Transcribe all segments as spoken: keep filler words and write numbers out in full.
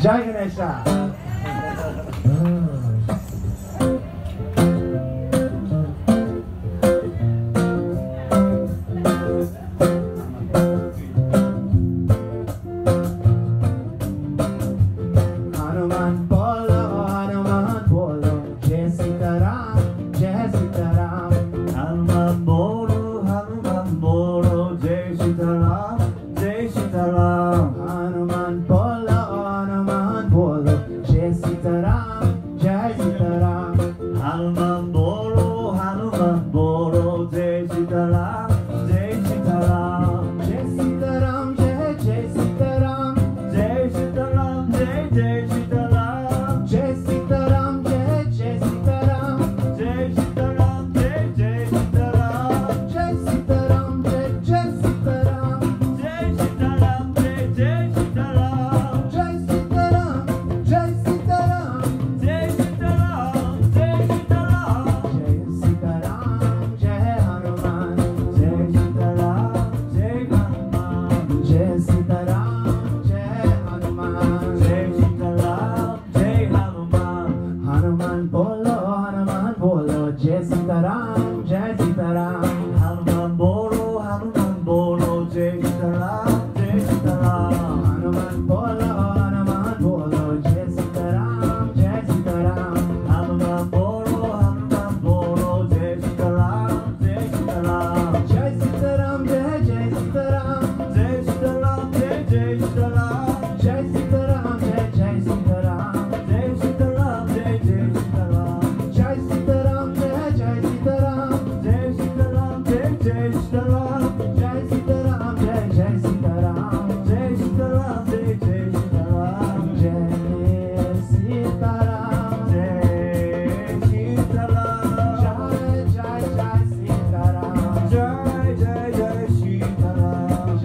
Jai Ganesha. Hanuman Bolo, Hanuman Bolo, Jai Sitaram, Jai Sitaram. Hanuman Bolo, Hanuman Bolo, Jai Sitaram, Jai Sitaram. Hanuman Bolo, Hanuman Bolo, Jai Sitaram, Jai Sitaram. Hanuman Bolo, Hanuman Bolo, Jai Sitaram, Jai Sitaram. Jai Sitaram, Jai Jai Sitaram. Jai Sitaram, Jai Jai Sitaram. Jai Sitaram, Jai Jai Sitaram. Jai Sitaram, Jai Jai Sitaram. Jai Sitaram, Jai Jai Sitaram. Jai Sitaram, Jai Jai Sitaram. Jai Sitaram, Jai Sitaram. Jai Sitaram, Jai Sitaram. Jai Sitaram, Jai Hanuman. Jai Sitaram, Jai Hanuman. Jai Sitaram, Jai Hanuman. Jai Sitaram, Jai Hanuman. Hanuman Bolo, Hanuman Bolo, Jai Sitaram, Jai Sitaram. Hanuman Bolo, Hanuman Bolo, Jai Sitaram, Jai Sitaram. Hanuman Bolo, Hanuman Bolo, Jai Sitaram, Jai Sitaram. Hanuman Bolo, Hanuman Bolo, Jai Sitaram, Jai Sitaram. Jai Sitaram, Jai Jai Sitaram. Jai Sitaram, Jai Jai Sitaram. Jai Sitaram, Jai Jai Sitaram. Jai Sitaram, Jai Jai Sitaram. Jai Sitaram, Jai Jai Sitaram. Jai Sitaram, Jai Jai Sitaram. Jai Sitaram, Jai Jai Sitaram. Jai Sitaram, Jai Jai Sitaram. Jai Sitaram. Jai Sitaram. Jai Jai Jai Sitaram. Jai Jai Jai Sitaram.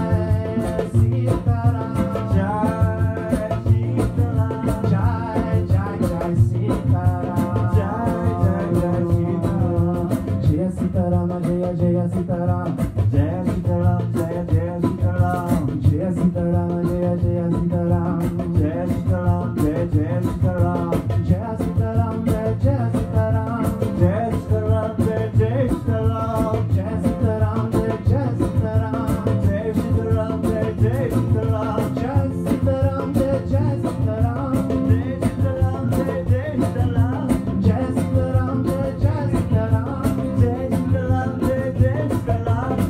Jai Sitaram. Jai Sitaram. Jai Jai Jai Sitaram. Jai Jai Jai Sitaram. Jai Sitaram, Jaya Jaya Sitaram. Jai Sitaram, Jai Jai Sitaram. Jai Sitaram, Jaya Jaya Sitaram. Jai Sitaram, Jai Jai Sitaram. Jai Sitaram, Jai Jai Sitaram. Jai Sitaram, Jai Jai Sitaram. Jai Sitaram, Jai Jai Sitaram. Jai Sitaram, Jai Jai Sitaram. Jai Sitaram, Jai Jai Sitaram. Jai Sitaram, Jai Jai Sitaram. Jai Sitaram, Jai Jai Sitaram. Jai Sitaram, Jai Jai Sitaram.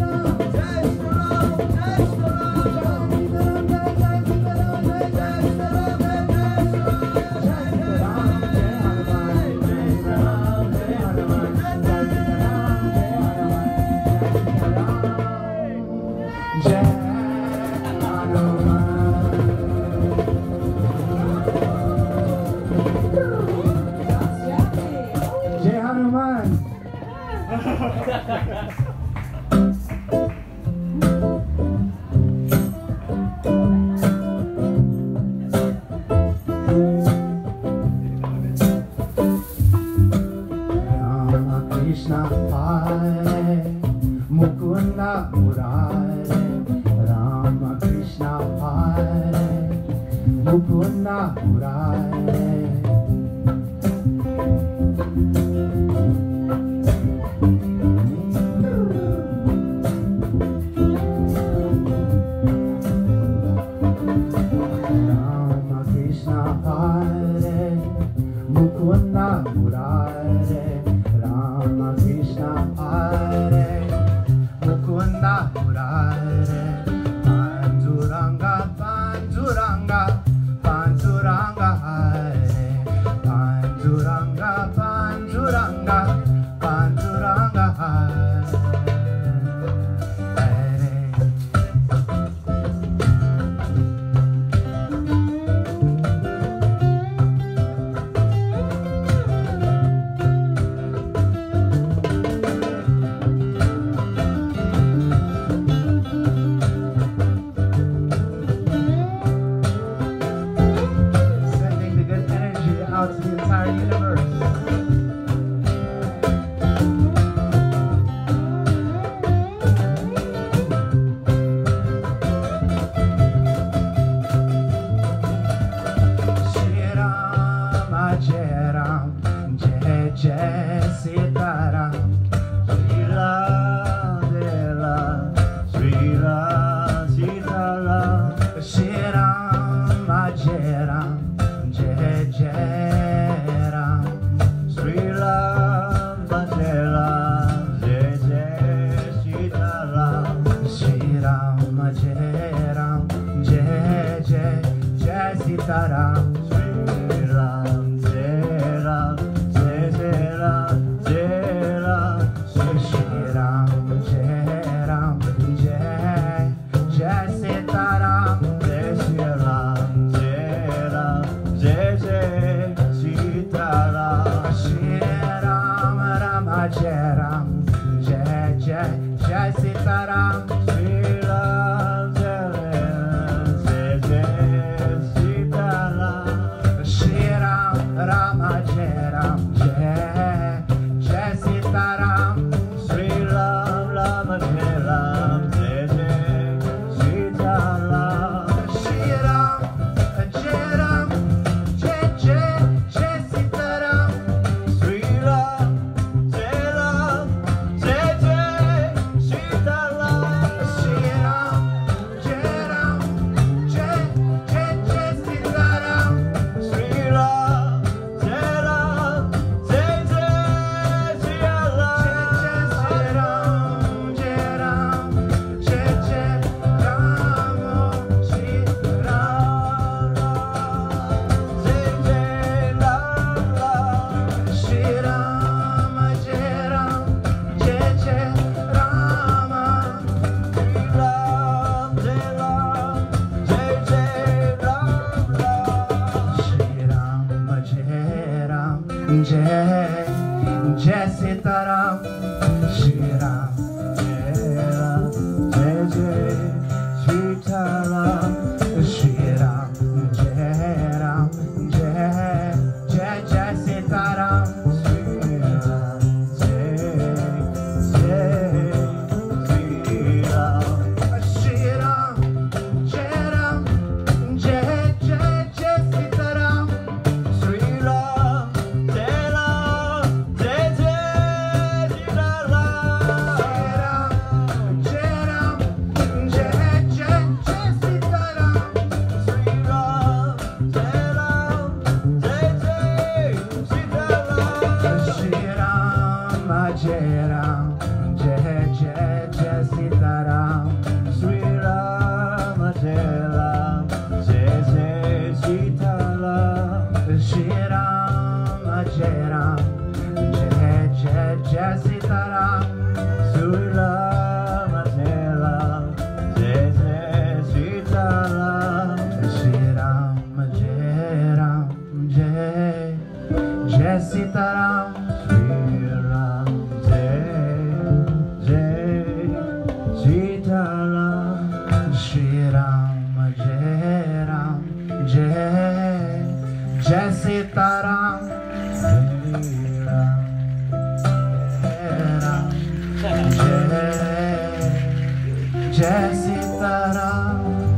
Jai Jai Ram, Jai Jai Jai Sita Ram, Sri Rama Jai Ram, Jai Jai Sita Ram, Shri Ram Jai Ram, Jai Jai Sita Ram, Shri Ram Jai Jai Sita Ram, Shri Ram Jai Ram, Jai Jai Sita Ram, Shri Ram Jai Jai Sita Ram.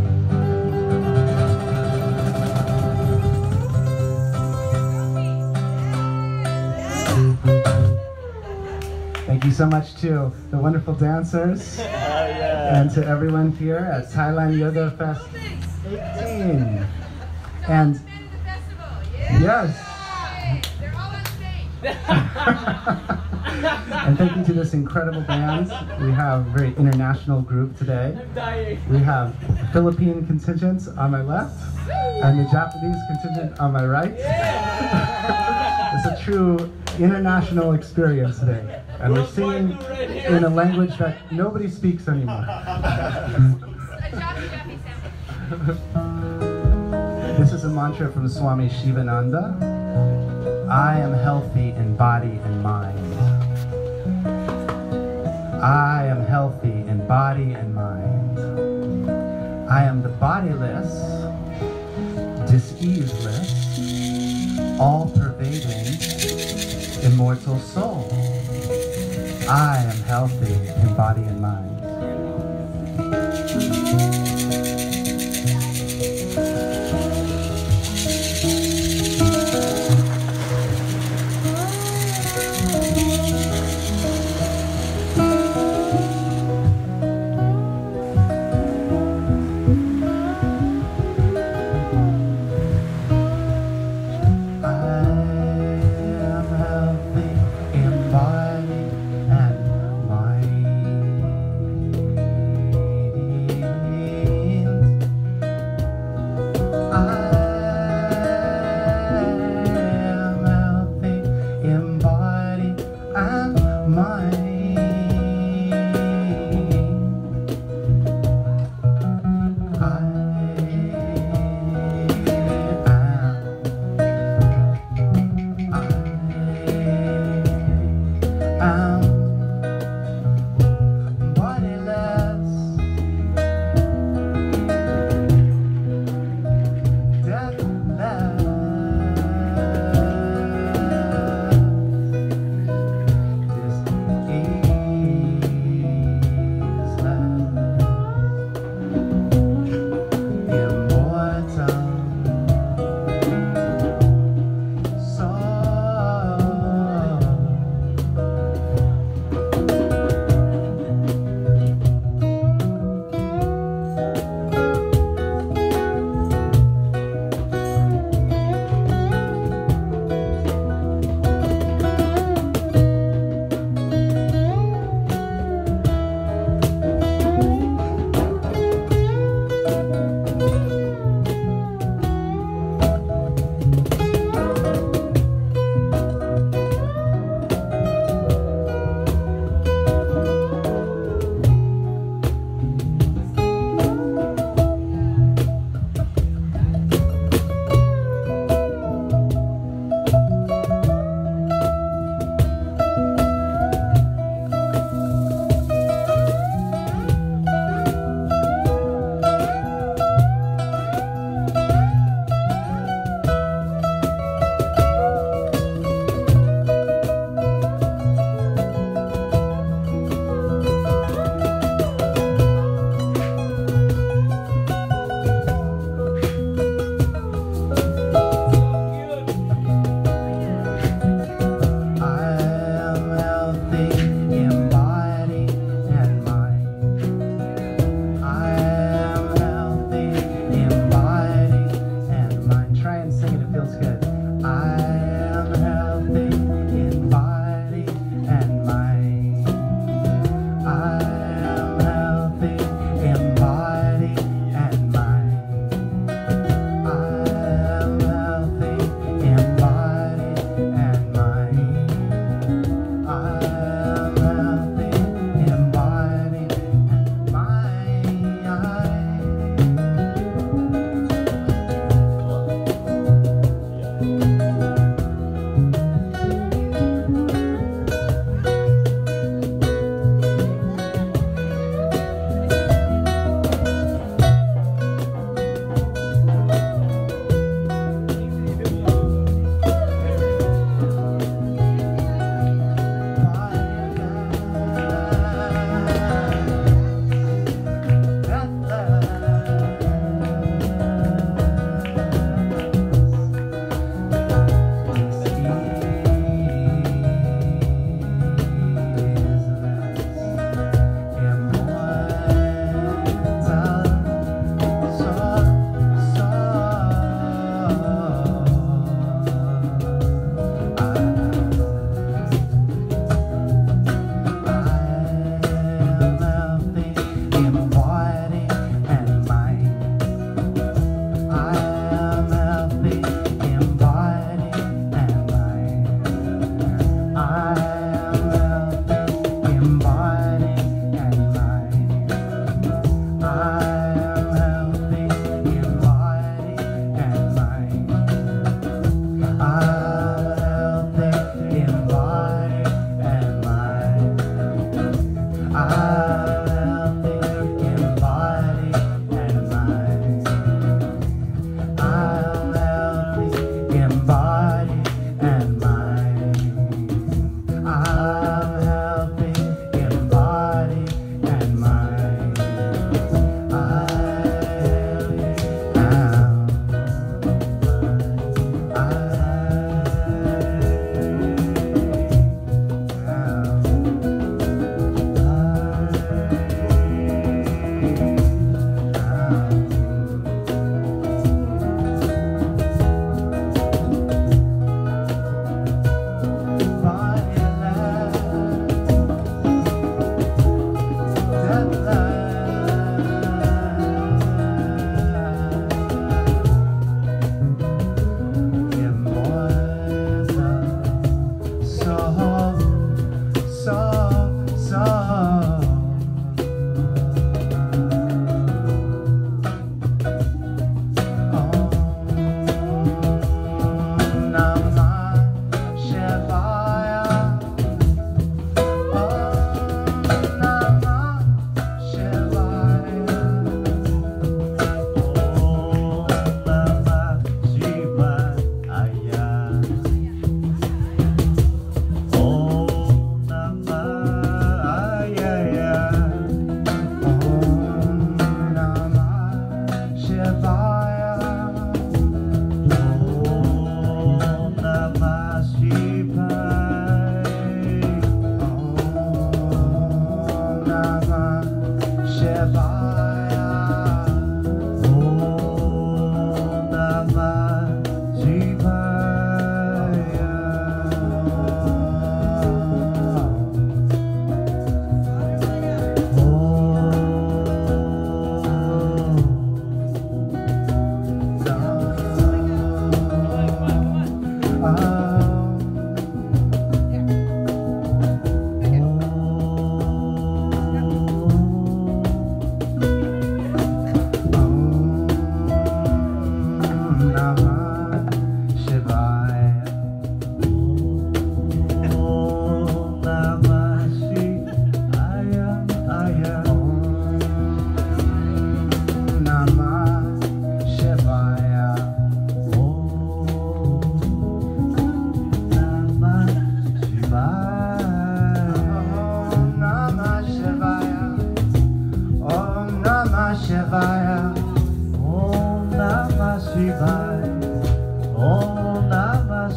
Thank you so much to the wonderful dancers and to everyone here at Thailand Yoga Fest eighteen. And yes. They're all on stage. And thank you to this incredible band. We have a very international group today. We have the Philippine contingent on my left and the Japanese contingent on my right. It's a true international experience today. And we're singing in a language that nobody speaks anymore. This is a mantra from Swami Shivananda. I am healthy in body and mind. I am healthy in body and mind. I am the bodiless, diseaseless, all-pervading, immortal soul. I am healthy in body and mind.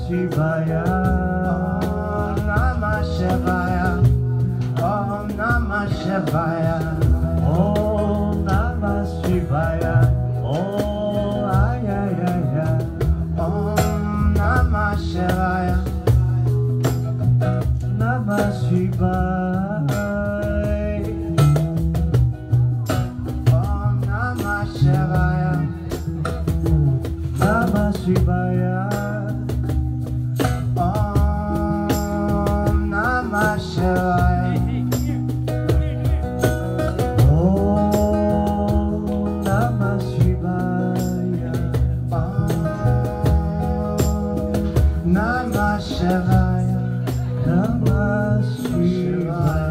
Shivaya. Om Namah Shivaya. Om Namah Shivaya. Om Namah Shivaya. Oh, ay, ay, ay, ay. Om Namah Shivaya. Namah Shivaya. Om Namah Shivaya. Namah Shivaya. Om Namah Shivaya. Om Namah Shivaya. Om Namah Shivaya. Namah Shivaya.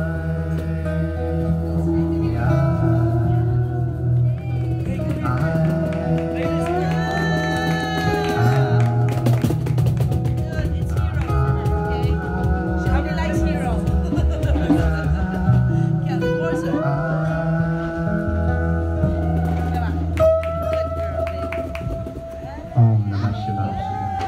How do you like Hero? Yeah, more so. Good girl, baby. Om Namah Shivaya.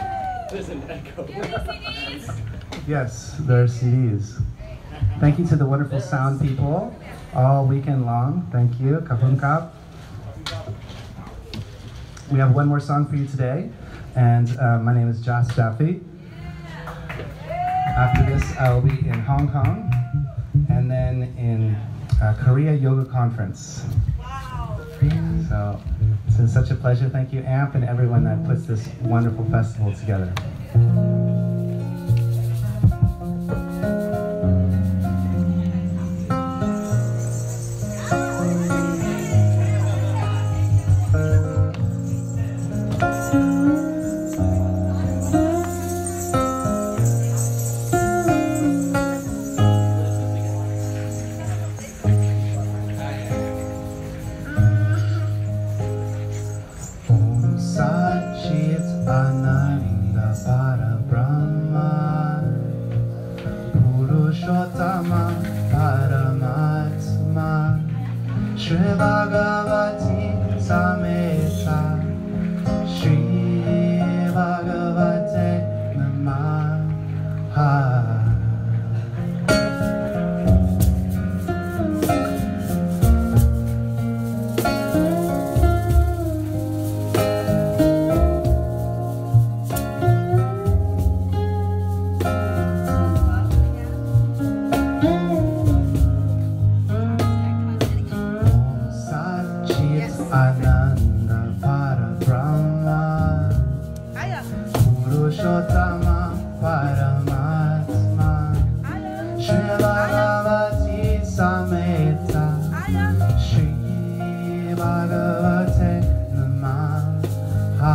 Yes, there are C Ds. Thank you to the wonderful sound people all weekend long. Thank you. Kahun Kap. We have one more song for you today, and uh, my name is Jas Jaffe. After this, I will be in Hong Kong, and then in uh, Korea Yoga Conference. Wow. So it's been such a pleasure. Thank you, A M P, and everyone that puts this wonderful festival together. Om Satchit Ananda Parabrahma Purushottama Paramatma Shri Bhagavati Sameta Shri Bhagavate Namaha. Satchit Ananda Parabrahma Aya. Purushottama Paramatma Shri Bhagavati Sameta Aya. Shri Bhagavate Namaha.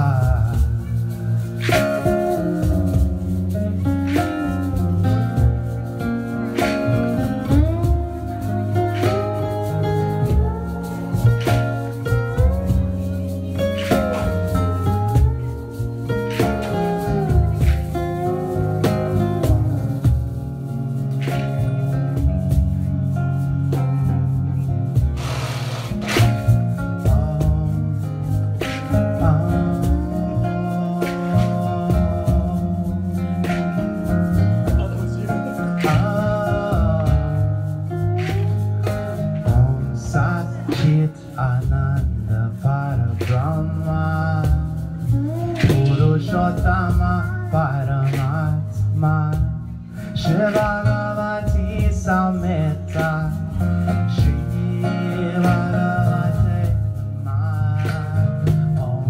Om Satchit Ananda Parabrahma Purushottama Paramatma Shri Bhagavati Sameta Shri Bhagavate Namaha. Om.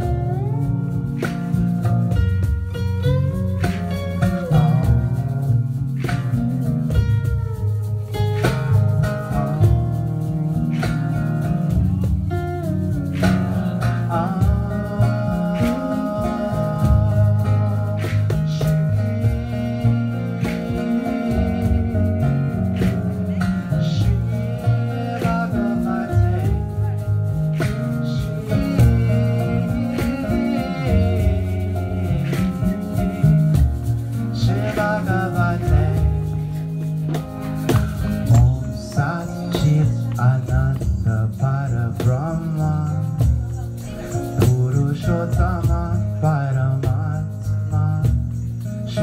Ananda Parabrahma Purushottama Paramatma Shri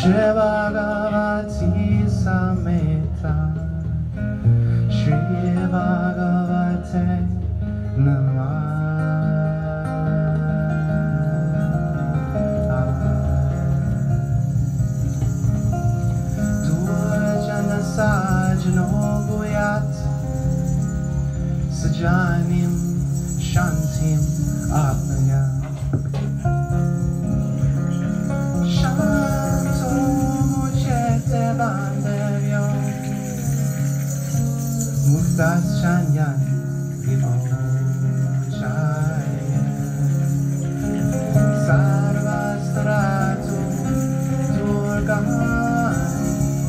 Shri Bhagavati Samhita Shri Bhagavate Namah. Durjana Sajno Bhuyat Sajanim Shantim Apnaya Muktas Chanyan Vimochaya Sarvastratu Durgamani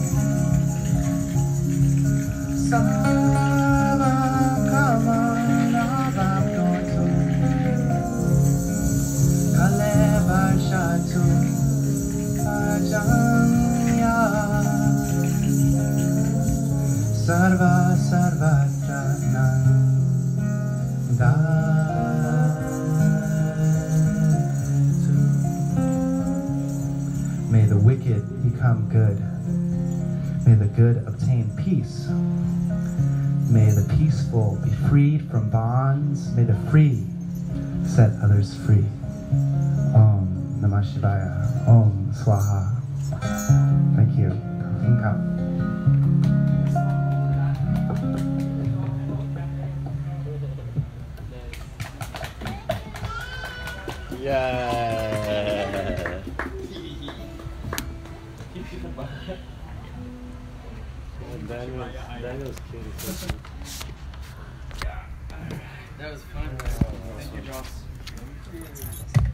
Sarva Kamana Bhaktotu Kalevashatu Ajanya Sarva Sarvatra Nandatu. May the wicked become good. May the good obtain peace. May the peaceful be freed from bonds. May the free set others free. Om Namah Shivaya. Om Swaha. Thank you. Thank you. Yeah. Daniel, Daniel's cute. That was fun. Thank you, Joss.